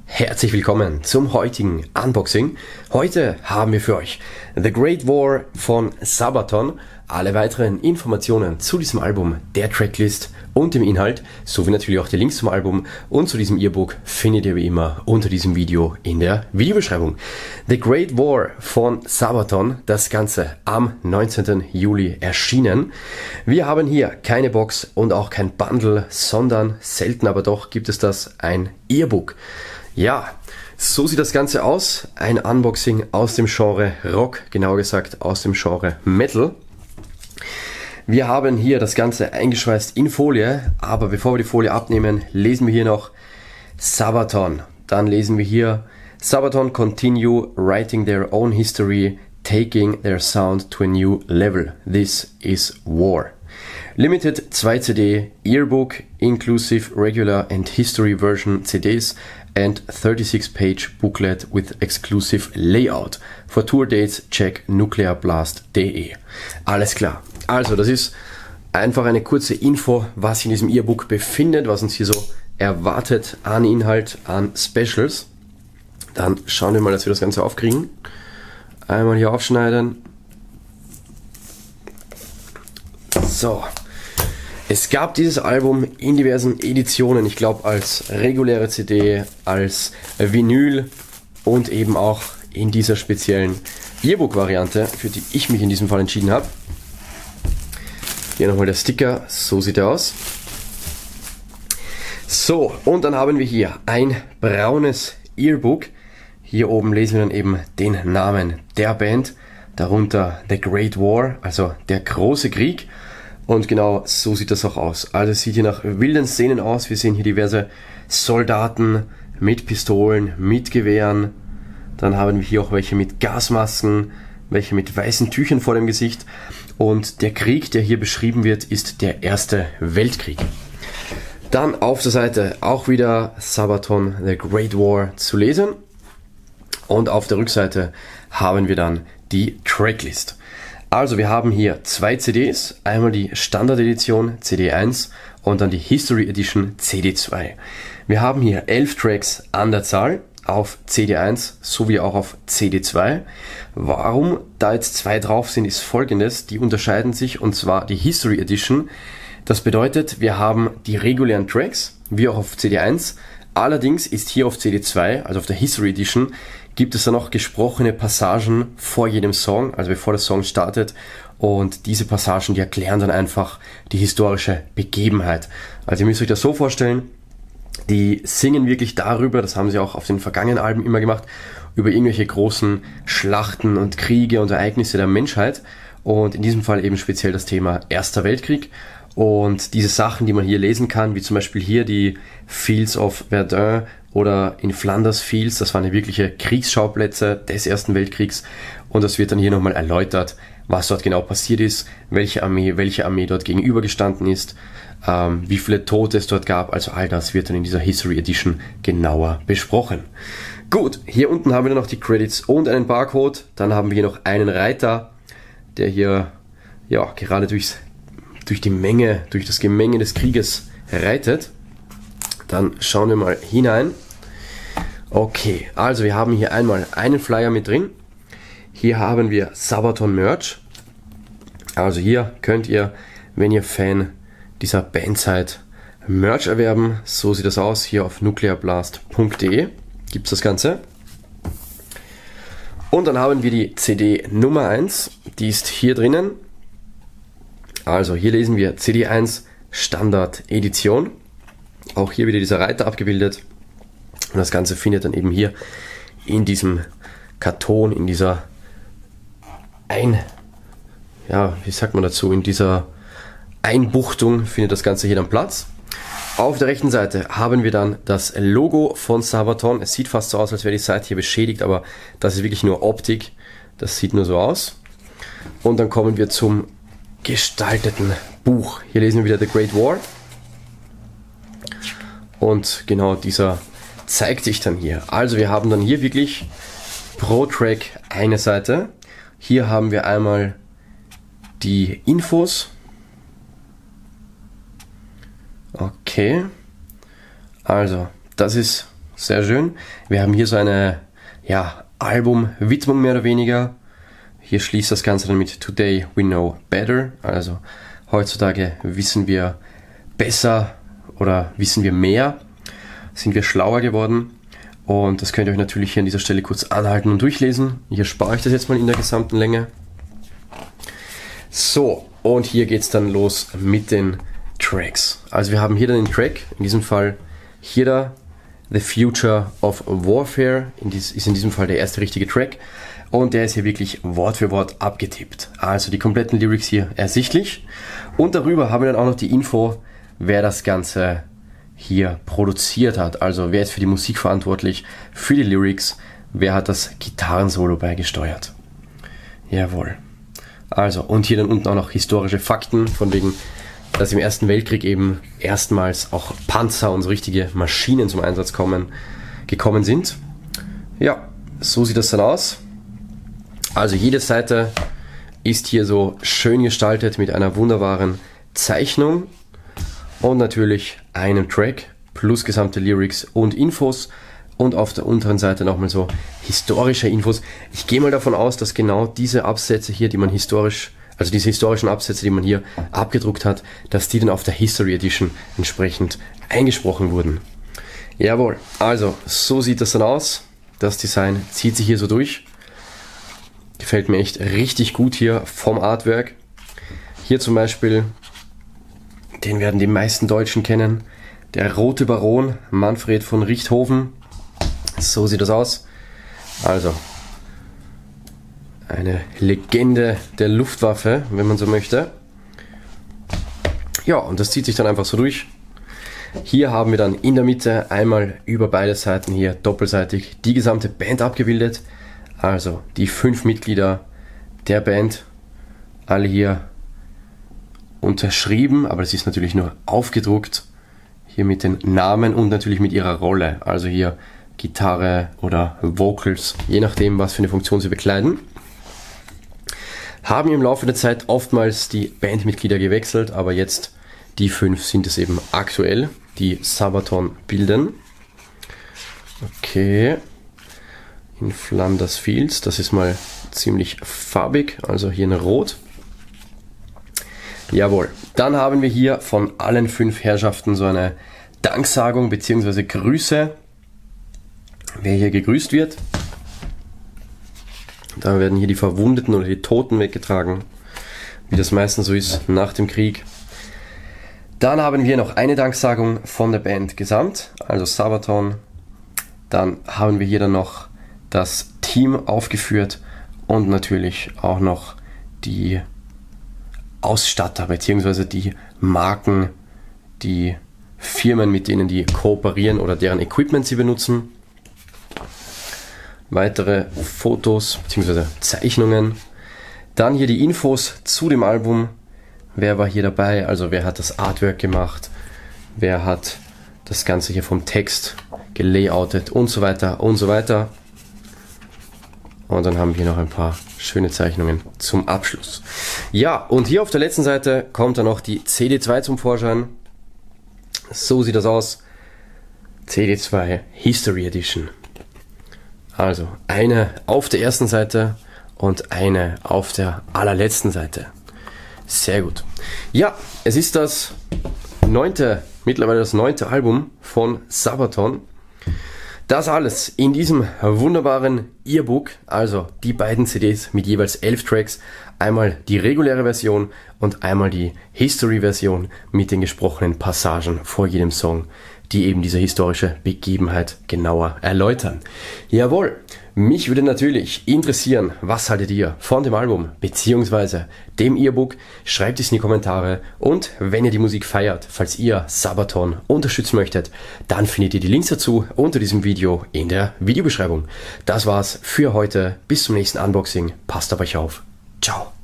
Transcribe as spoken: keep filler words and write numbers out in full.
Herzlich willkommen zum heutigen Unboxing. Heute haben wir für euch The Great War von Sabaton. Alle weiteren Informationen zu diesem Album, der Tracklist und dem Inhalt, sowie natürlich auch die Links zum Album und zu diesem E-Book findet ihr wie immer unter diesem Video in der Videobeschreibung. The Great War von Sabaton, das Ganze am neunzehnten Juli erschienen. Wir haben hier keine Box und auch kein Bundle, sondern selten aber doch gibt es das, ein E-Book. Ja, so sieht das Ganze aus. Ein Unboxing aus dem Genre Rock, genauer gesagt aus dem Genre Metal. Wir haben hier das Ganze eingeschweißt in Folie, aber bevor wir die Folie abnehmen, lesen wir hier noch Sabaton. Dann lesen wir hier Sabaton continue writing their own history, taking their sound to a new level. This is war. Limited two C D Yearbook, inclusive regular and history version C Ds and thirty-six page booklet with exclusive layout. For tour dates check nuclearblast punkt de. Alles klar. Also das ist einfach eine kurze Info, was sich in diesem E-Book befindet, was uns hier so erwartet an Inhalt, an Specials. Dann schauen wir mal, dass wir das Ganze aufkriegen. Einmal hier aufschneiden. So. Es gab dieses Album in diversen Editionen, ich glaube als reguläre C D, als Vinyl und eben auch in dieser speziellen E-Book-Variante, für die ich mich in diesem Fall entschieden habe. Hier nochmal der Sticker, so sieht er aus. So, und dann haben wir hier ein braunes Earbook. Hier oben lesen wir dann eben den Namen der Band, darunter The Great War, also der große Krieg. Und genau so sieht das auch aus. Also es sieht hier nach wilden Szenen aus. Wir sehen hier diverse Soldaten mit Pistolen, mit Gewehren. Dann haben wir hier auch welche mit Gasmasken, welche mit weißen Tüchern vor dem Gesicht. Und der Krieg, der hier beschrieben wird, ist der Erste Weltkrieg. Dann auf der Seite auch wieder Sabaton The Great War zu lesen. Und auf der Rückseite haben wir dann die Tracklist. Also wir haben hier zwei C Ds, einmal die Standard-Edition C D eins und dann die History Edition C D zwei. Wir haben hier elf Tracks an der Zahl auf C D eins sowie auch auf C D zwei. Warum da jetzt zwei drauf sind, ist folgendes: Die unterscheiden sich, und zwar die History Edition. Das bedeutet, wir haben die regulären Tracks, wie auch auf C D eins. Allerdings ist hier auf C D zwei, also auf der History Edition, gibt es dann noch gesprochene Passagen vor jedem Song, also bevor der Song startet. Und diese Passagen, die erklären dann einfach die historische Begebenheit. Also ihr müsst euch das so vorstellen, die singen wirklich darüber, das haben sie auch auf den vergangenen Alben immer gemacht, über irgendwelche großen Schlachten und Kriege und Ereignisse der Menschheit. Und in diesem Fall eben speziell das Thema Erster Weltkrieg. Und diese Sachen, die man hier lesen kann, wie zum Beispiel hier die Fields of Verdun oder in Flanders Fields, das waren ja wirkliche Kriegsschauplätze des Ersten Weltkriegs. Und das wird dann hier nochmal erläutert, was dort genau passiert ist, welche Armee, welche Armee dort gegenübergestanden ist, ähm, wie viele Tote es dort gab. Also all das wird dann in dieser History Edition genauer besprochen. Gut, hier unten haben wir dann noch die Credits und einen Barcode. Dann haben wir hier noch einen Reiter, der hier ja gerade durchs durch die Menge, durch das Gemenge des Krieges reitet. Dann schauen wir mal hinein. Okay, also wir haben hier einmal einen Flyer mit drin. Hier haben wir Sabaton Merch. Also hier könnt ihr, wenn ihr Fan dieser Band seid, Merch erwerben. So sieht das aus. Hier auf nuclearblast punkt de gibt es das Ganze. Und dann haben wir die C D Nummer eins. Die ist hier drinnen. Also hier lesen wir C D eins Standard Edition. Auch hier wieder dieser Reiter abgebildet. Und das Ganze findet dann eben hier in diesem Karton, in dieser Ein... Ja, wie sagt man dazu? In dieser Einbuchtung findet das Ganze hier dann Platz. Auf der rechten Seite haben wir dann das Logo von Sabaton. Es sieht fast so aus, als wäre die Seite hier beschädigt, aber das ist wirklich nur Optik. Das sieht nur so aus. Und dann kommen wir zum gestalteten Buch. Hier lesen wir wieder The Great War. Und genau dieser zeigt sich dann hier. Also wir haben dann hier wirklich pro Track eine Seite. Hier haben wir einmal die Infos. Okay. Also, das ist sehr schön. Wir haben hier so eine ja, Album-Widmung mehr oder weniger. Hier schließt das Ganze dann mit Today we know better. Also heutzutage wissen wir besser oder wissen wir mehr, sind wir schlauer geworden. Und das könnt ihr euch natürlich hier an dieser Stelle kurz anhalten und durchlesen. Hier spare ich das jetzt mal in der gesamten Länge. So, und hier geht es dann los mit den Tracks. Also wir haben hier dann den Track, in diesem Fall hier da, The Future of Warfare, in dies, ist in diesem Fall der erste richtige Track. Und der ist hier wirklich Wort für Wort abgetippt. Also die kompletten Lyrics hier ersichtlich. Und darüber haben wir dann auch noch die Info, wer das Ganze hier produziert hat. Also wer ist für die Musik verantwortlich, für die Lyrics, wer hat das Gitarrensolo beigesteuert. Jawohl. Also, und hier dann unten auch noch historische Fakten, von wegen, dass im Ersten Weltkrieg eben erstmals auch Panzer und so richtige Maschinen zum Einsatz kommen, gekommen sind. Ja, so sieht das dann aus. Also jede Seite ist hier so schön gestaltet mit einer wunderbaren Zeichnung und natürlich einem Track plus gesamte Lyrics und Infos und auf der unteren Seite nochmal so historische Infos. Ich gehe mal davon aus, dass genau diese Absätze hier, die man historisch, also diese historischen Absätze, die man hier abgedruckt hat, dass die dann auf der History Edition entsprechend eingesprochen wurden. Jawohl, also so sieht das dann aus. Das Design zieht sich hier so durch. Gefällt mir echt richtig gut hier vom Artwork. Hier zum Beispiel, den werden die meisten Deutschen kennen, der Rote Baron, Manfred von Richthofen. So sieht das aus. Also, eine Legende der Luftwaffe, wenn man so möchte. Ja, und das zieht sich dann einfach so durch. Hier haben wir dann in der Mitte einmal über beide Seiten hier doppelseitig die gesamte Band abgebildet. Also die fünf Mitglieder der Band, alle hier unterschrieben, aber es ist natürlich nur aufgedruckt. Hier mit den Namen und natürlich mit ihrer Rolle. Also hier Gitarre oder Vocals, je nachdem, was für eine Funktion sie bekleiden. Haben im Laufe der Zeit oftmals die Bandmitglieder gewechselt, aber jetzt die fünf sind es eben aktuell, die Sabaton bilden. Okay. In Flanders Fields, das ist mal ziemlich farbig, also hier in Rot. Jawohl, dann haben wir hier von allen fünf Herrschaften so eine Danksagung bzw. Grüße, wer hier gegrüßt wird. Da werden hier die Verwundeten oder die Toten weggetragen, wie das meistens so ist nach dem Krieg. Dann haben wir noch eine Danksagung von der Band gesamt, also Sabaton. Dann haben wir hier dann noch das Team aufgeführt und natürlich auch noch die Ausstatter bzw. die Marken, die Firmen, mit denen die kooperieren oder deren Equipment sie benutzen. Weitere Fotos bzw. Zeichnungen. Dann hier die Infos zu dem Album. Wer war hier dabei? Also wer hat das Artwork gemacht? Wer hat das Ganze hier vom Text gelayoutet und so weiter und so weiter. Und dann haben wir noch ein paar schöne Zeichnungen zum Abschluss. Ja, und hier auf der letzten Seite kommt dann noch die C D zwei zum Vorschein. So sieht das aus. C D zwei History Edition. Also eine auf der ersten Seite und eine auf der allerletzten Seite. Sehr gut. Ja, es ist das neunte, mittlerweile das neunte Album von Sabaton. Das alles in diesem wunderbaren Earbook, also die beiden C Ds mit jeweils elf Tracks, einmal die reguläre Version und einmal die History-Version mit den gesprochenen Passagen vor jedem Song, die eben diese historische Begebenheit genauer erläutern. Jawohl, mich würde natürlich interessieren, was haltet ihr von dem Album bzw. dem Earbook? Schreibt es in die Kommentare und wenn ihr die Musik feiert, falls ihr Sabaton unterstützen möchtet, dann findet ihr die Links dazu unter diesem Video in der Videobeschreibung. Das war's für heute, bis zum nächsten Unboxing, passt auf euch auf, ciao!